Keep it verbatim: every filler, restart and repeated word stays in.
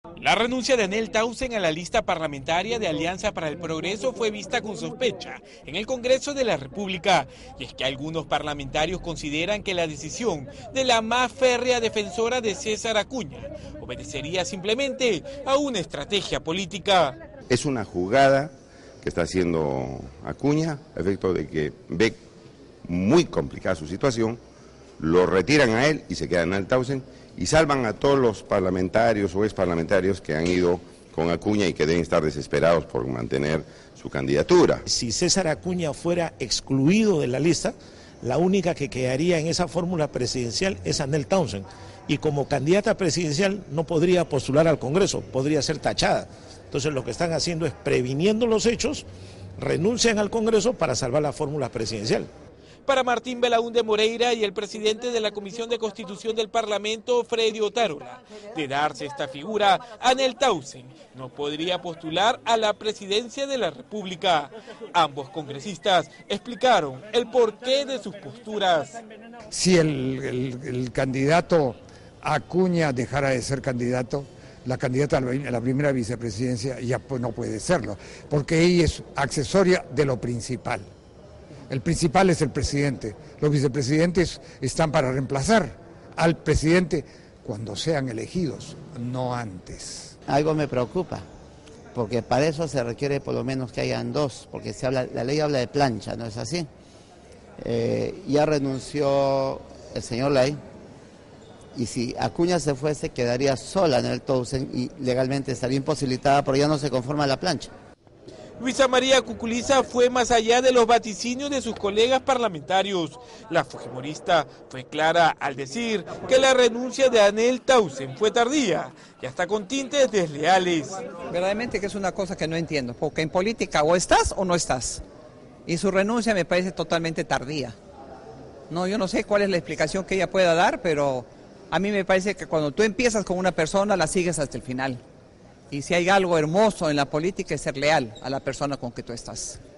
La renuncia de Anel Tausen a la lista parlamentaria de Alianza para el Progreso fue vista con sospecha en el Congreso de la República. Y es que algunos parlamentarios consideran que la decisión de la más férrea defensora de César Acuña obedecería simplemente a una estrategia política. Es una jugada que está haciendo Acuña, a efecto de que ve muy complicada su situación, lo retiran a él y se queda Anel Tausen y salvan a todos los parlamentarios o ex parlamentarios que han ido con Acuña y que deben estar desesperados por mantener su candidatura. Si César Acuña fuera excluido de la lista, la única que quedaría en esa fórmula presidencial es Anel Tausen, y como candidata presidencial no podría postular al Congreso, podría ser tachada. Entonces lo que están haciendo es previniendo los hechos, renuncian al Congreso para salvar la fórmula presidencial. Para Martín Belaúnde Moreira y el presidente de la Comisión de Constitución del Parlamento, Freddy Otárola, de darse esta figura, Anel Tausen no podría postular a la presidencia de la República. Ambos congresistas explicaron el porqué de sus posturas. Si el, el, el candidato Acuña dejara de ser candidato, la candidata a la primera vicepresidencia ya pues no puede serlo, porque ella es accesoria de lo principal. El principal es el presidente, los vicepresidentes están para reemplazar al presidente cuando sean elegidos, no antes. Algo me preocupa, porque para eso se requiere por lo menos que hayan dos, porque se habla, la ley habla de plancha, ¿no es así? Eh, ya renunció el señor Ley, y si Acuña se fuese quedaría sola en el Tausen y legalmente estaría imposibilitada, pero ya no se conforma la plancha. Luisa María Cuculiza fue más allá de los vaticinios de sus colegas parlamentarios. La fujimorista fue clara al decir que la renuncia de Anel Tausen fue tardía y hasta con tintes desleales. Verdaderamente que es una cosa que no entiendo, porque en política o estás o no estás. Y su renuncia me parece totalmente tardía. No, yo no sé cuál es la explicación que ella pueda dar, pero a mí me parece que cuando tú empiezas con una persona la sigues hasta el final. Y si hay algo hermoso en la política es ser leal a la persona con que tú estás.